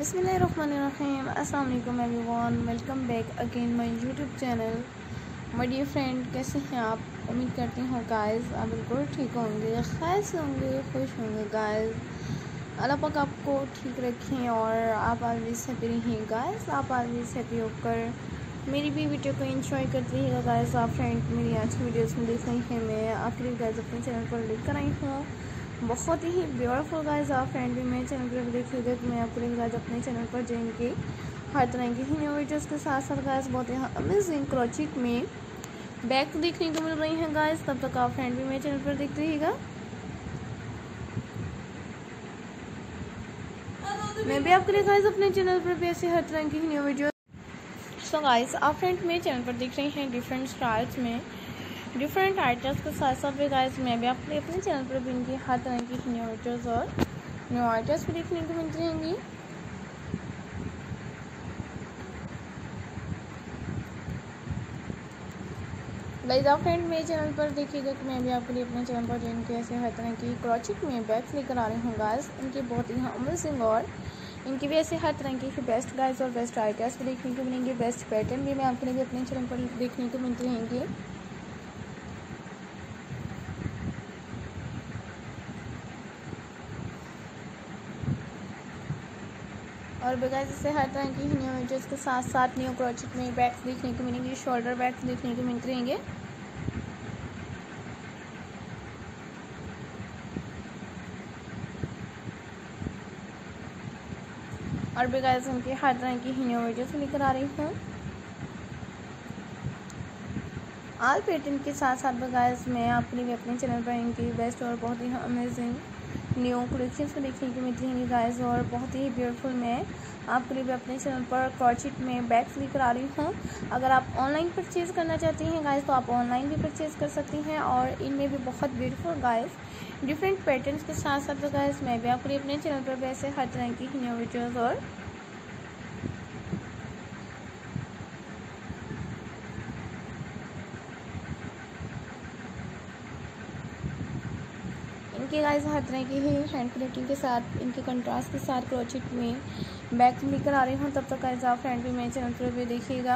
बिस्मिल्लाहिर्रहमानिर्रहीम। अस्सलाम वालेकुम everyone, welcome back again my YouTube channel. My dear friend, कैसे हैं आप? उम्मीद करती हूँ गाइस आप बिल्कुल ठीक होंगे, खैर से होंगे, खुश होंगे गाइस। अल्लाह पाक आपको ठीक रखें और आप ऑलवेज हैप्पी रहिए गाइस। आप ऑलवेज हैप्पी होकर मेरी भी वीडियो को एंजॉय करते रहिएगा गाइस। आप फ्रेंड मेरी आज की वीडियोस में देख रही हैं, मैं आपके लिए गाइस अपने चैनल पर लेकर आई हूँ बहुत ही ब्यूटीफुल गाइस। आप फ्रेंड भी मेरे चैनल पर देखिएगा कि मैं आपके लिए गाइस अपने चैनल पर जाएंगे हर तरह की न्यू वीडियोस के साथ साथ गाइस बहुत ही अमेजिंग क्रोचेट में बैग देखने को मिल रही हैं गाइस। तब तक आप फ्रेंड भी मेरे चैनल पर देखते रहिएगा। मैं भी आपके लिए गाइस अपने चैनल पर भी ऐसे हर तरह की न्यू वीडियो। सो गाइस आप फ्रेंड मेरे चैनल पर देख रहे हैं डिफरेंट स्टाइल्स में डिफरेंट आइटम्स के साथ साथ भी गाइस मैं भी आपके लिए अपने चैनल पर भी इनकी हर तरह की न्यू वीडियोस और न्यू आइटम्स भी देखने को मिलती रहेंगी। गाइस आप फ्रेंड मेरे चैनल पर देखिएगा कि मैं भी आपके लिए अपने चैनल पर इनके ऐसे हर तरह की क्रोचेट में बैग्स लेकर आ रही हूँ गाइस। इनके बहुत ही अमेजिंग और इनकी भी ऐसे हर तरह की बेस्ट गाइस और बेस्ट आइटम्स भी देखने को मिलेंगे। बेस्ट पैटर्न भी मैं आपके लिए अपने चैनल पर देखने को मिलते रहेंगे। और बगैर इससे हर तरह की न्यू वीडियोस के साथ साथ न्यू क्रोचेट में बैग्स देखने को मिलेंगे, शोल्डर बैग्स देखने को मिलते रहेंगे। और बगैर इनके हर तरह की न्यू वीडियोस लेकर आ रही हूँ आल पैटर्न के साथ साथ। बगैर मैं आपके लिए अपने चैनल पर इनकी बेस्ट और बहुत ही अमेजिंग न्यू कलेक्शंस को देखने को मिलती हैं गाइस। और बहुत ही ब्यूटीफुल मैं आपके लिए भी अपने चैनल पर क्रोचेट में बैग्स लेकर आ रही हूँ। अगर आप ऑनलाइन परचेज़ करना चाहती हैं गाइस तो आप ऑनलाइन भी परचेज़ कर सकती हैं। और इनमें भी बहुत ब्यूटीफुल गाइस डिफरेंट पैटर्न्स के साथ साथ गाइस मैं भी आपके लिए अपने चैनल पर वैसे हर तरह की न्यू वीडियोज़ और इनके गाइस हर तरह की ही हैंड प्रिंटिंग के साथ इनके कंट्रास्ट के साथ क्रोचेट में बैग लेकर आ रही हूँ। तब तक गाइस आप फ्रेंड भी मेरे चैनल पर भी देखिएगा।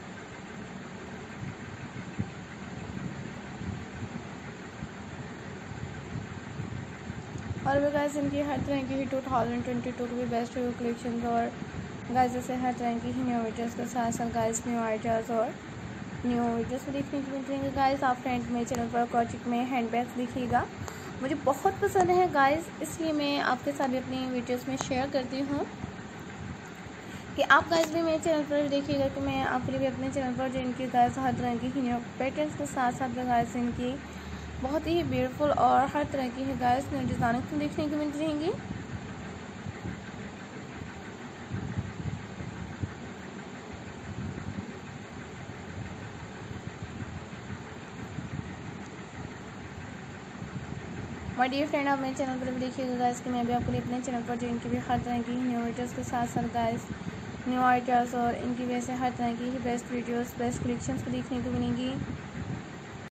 और भी गाइस इनकी हर तरह की 2022 की भी बेस्ट कलेक्शन और गाइस जैसे हर तरह की ही न्यू वीडियोस के साथ साथ गाइस न्यू आइडियाज़ और न्यू वीडियोस भी देखने को मिल जाएंगे गाइस। आप फ्रेंड मेरे चैनल पर क्रोचेट में हैंड बैग्स देखिएगा, मुझे बहुत पसंद है गाइस, इसलिए मैं आपके साथ भी अपनी वीडियोस में शेयर करती हूँ कि आप गाइस भी मेरे चैनल पर देखिएगा कि मैं आपके लिए भी अपने चैनल पर जो इनकी गाइस हर तरह की न्यू पैटर्न्स के साथ साथ गाइस इनकी बहुत ही ब्यूटीफुल और हर तरह की है गाइस न्यू डिज़ाइन को देखने को मिलती रहेंगी। माय डियर फ्रेंड आप मेरे चैनल पर भी देखिएगा गाइस कि मैं भी आपके लिए अपने चैनल पर जो इनकी भी हर तरह की न्यू वीडियोस के साथ साथ गाइस न्यू आइडियाज़ और इनकी वैसे हर तरह की बेस्ट वीडियोस बेस्ट कलेक्शंस को देखने को मिलेंगी।